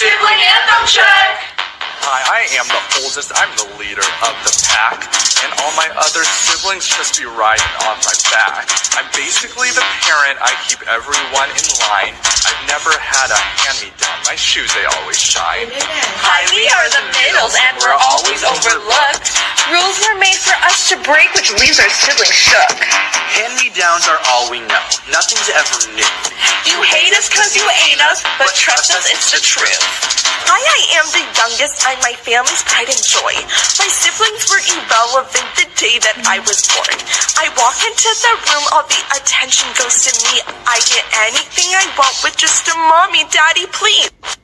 Sibling Athem Check! Hi, I am the oldest. I'm the leader of the pack, and all my other siblings just be riding on my back. I'm basically the parent. I keep everyone in line. I've never had a hand-me-down. My shoes, they always shine. Hi, we are the middles, and we're always overlooked. Rules were made for us to break, which leaves our siblings shook. Hand-me-downs are all we know. Nothing's ever new. You hate us cause you ain't us, but trust us, it's the truth. Hi, I am the youngest. I'm my family's pride and joy. My siblings were irrelevant the day that I was born. I walk into the room, all the attention goes to me. I get anything I want with just a mommy, daddy, please.